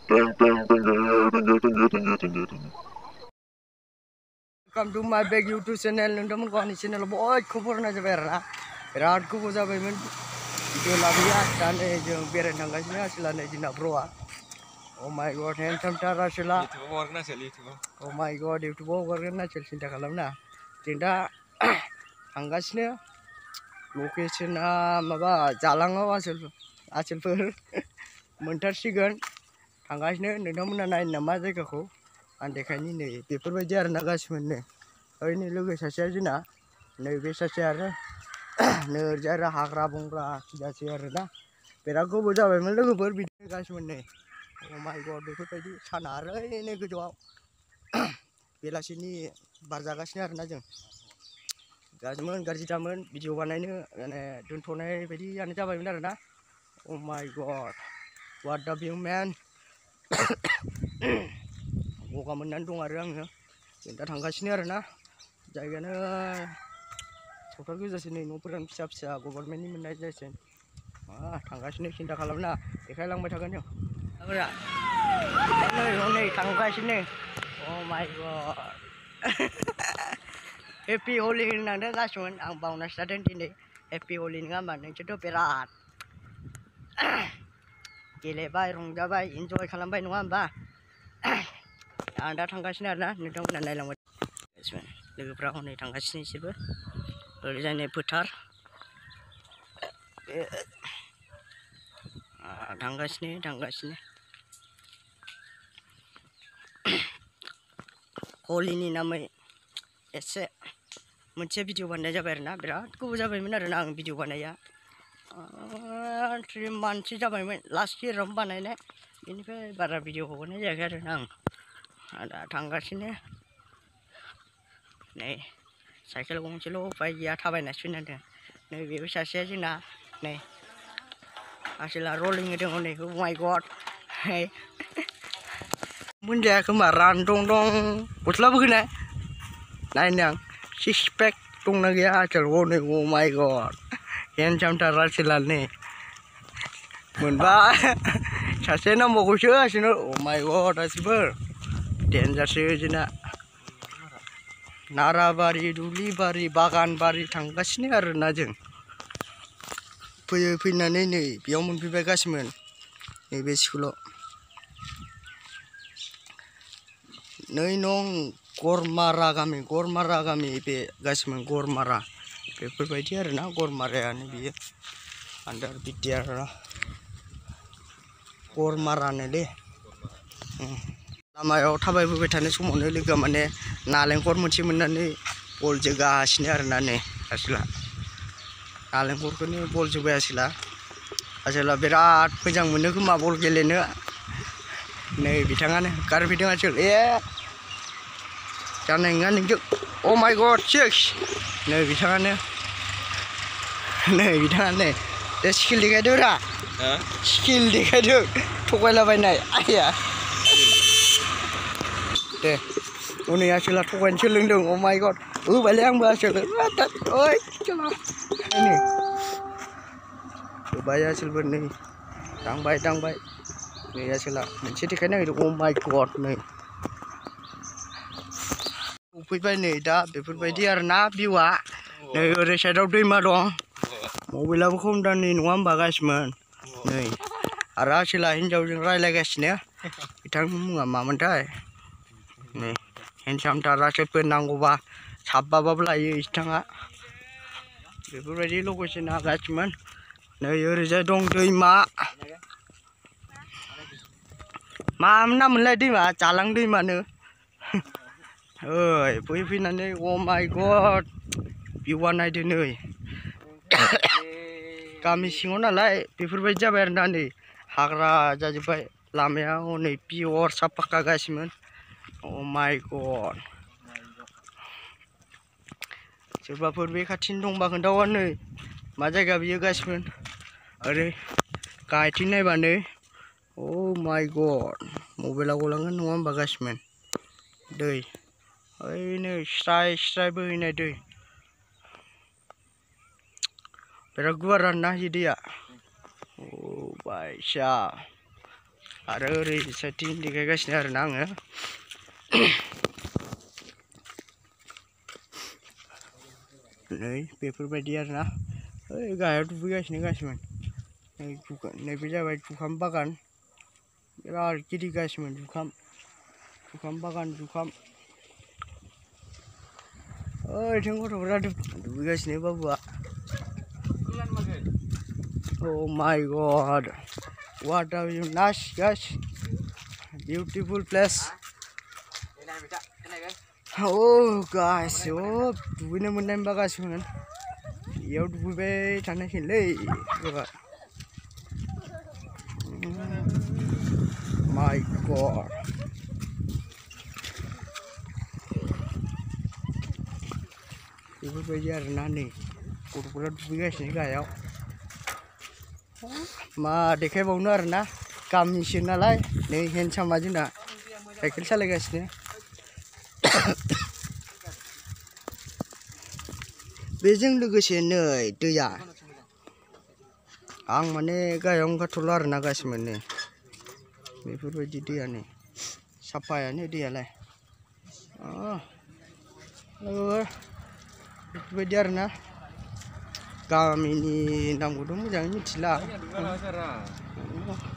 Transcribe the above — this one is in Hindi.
Welcome to my big YouTube channel. Nonton kau ni channel boy kubur na jabar na. Berat kubur jabar men. Video lagi ya. Dan jeng biar nangga sini asila na jina broa. Oh my god, handsome tara asila. Oh my god, YouTube worker na cel cinta kalam na. Cinta nangga sini. Location maba jalang asal per. Mentar sigan. Nangga sini nonton mana naik nama jaga ko. Ande kani nih, paper bajar nagas mana. Ini logo sasiar jina. Nih biasa sasiar. Nerjara hagra bungra sudah sasiar na. Peraku boja memang logo berbeda gas mana. Oh my god, paper bajar sana ini kejual. Bela sini barjaga sini arna jeng. Gas mana gaji jaman video mana ini dontonai bedi ane jabai benar na. Oh my god, what the view man. Gua kamen dong orang ya, kita tangga sini arena, jaganya, soalnya kita sini numpang siap-siap, government ini menaik jasen, tangga sini kita kalau na, ikhlas lang macam ni, apa ya, ini tangga sini, oh my god, happy holy nanda kasuan, ang bau nasi dan ini, happy holy ngaman, yang itu berat, gile bay, rong bay, enjoy kalam bay nuam ba. Anda tanggasnya ada, nih dong nilai lang. Lebih berapa nih tanggasnya sih bu? Tulisannya putar. Tanggasnya. Holy ini namanya. Ese, mencet video bandai jabar na, berat. Ku jabar mana ada nang video bandai ya. 3 months jabar mana, last year bandai ne. Ini pe bara video bandai jaga nang. Ada tangga sini, nih, cycle gong cilo, pagi ya thabai nasi nanti, nih biasa saja cina, nih, hasilnya rolling itu nih, oh my god, hei, munja kemarin dong, putla begini, nah ini yang six pack dong lagi hasil nih, oh my god, yang jam tara silan nih, munba, saya mau kusir hasilnya, oh my god, hasil ber. Danger saja narabari, dulibari, bagan bari tangga sini arena jeng. Punya ini, biar pipa gasmen, ini besikulo. Nih nong gormara kami, ibe gasmen gormara. Berbeda arena gormara ini biar, andar bidiar lah. Gormara nih deh. Lama ya thabai bubai thane समावनो लोगो माने नालेंखर मोनसे मोननानै बल जोगासिनो आरोना नै आसला नालेंखरखौनो बल जोबाय आसला बिराद मोजां मोनो खोमा बल गेलेनो नै बिथाङानो गारफैदों आसोल जानाय नङा नोंजों अ माय गड सिक्स नै बिथाङानो दे स्किल देखायदोरा स्किल देखायदों थगायलाबायनाय आया deh, ini hasilnya tuan celendung, oh my god, balik yang bahasa oi, celah, ini, bayar hasil benih, tang baik, ini hasilnya, mencet ikannya itu, oh my god, nih, upik baik nih, dah, bepur baik dia arena biwa, nih udah saya tahu dima dong, mobil aku kom dan ini nuam bagas man, nih, arah hasilnya hinjau jengrai lagi sini ya, kita nggak mau mentai. nih, handsome tara sepen nanggoba, sabba babla ye istanga. Beberapa lokasi naga cuman, nih yurja dong dima. Mana mulai dima, calang dima nih. Oi, puisi nanti, oh my god, biwan aja nih. Kami singona lah, beberapa jabar nanti, hagra jadi baik, lamanya nih pior sapak kagas men. Oh my god. Coba pergi katin dong bahkan dawan nih. Maja gak biar guys men. Aduh, kaitin nih bande. Oh my god. Mobil aku langan nuam bagas men. Deh. Ini stray begini deh. Peraguan ranah jadi ya. Oh baik syah. आरो ओरै साइडथिं देखायगासिनो आरोना आङो नै बेफोरबायदि आरोना ओइ गाहायाव दुगैगासिनो गासिमोन नैबे जाबाय जुखाम बागान बिराद गिदिर गासिमोन जुखाम बागान जुखाम ओइथिं गथ'फोरा दुगैगासिनो बाबुआ Oh my God, what a nice guys, beautiful place. Oh guys, oh duगैनो मोननाय बागासिनो इयाव दुगैबाय थानायसैलै My God. बेफोरबायदि आरोना नै गथ'फोरा दुगैगासिनो गाहायाव मा देखायबावनो आरोना गामिसो नालाय नै हेन्डसामा जोंना साइकेल सालायगासिनो बेजों लोगोसे नै दैया आं माने गाहायाव ओंखारथ'ला आरोना गासिमोन नै बेफोरबायदि दैया नै साफायानो दैयालाय बेफोरबायदि आरोना गामिनि नामखौथ' मोजाङै मिथिला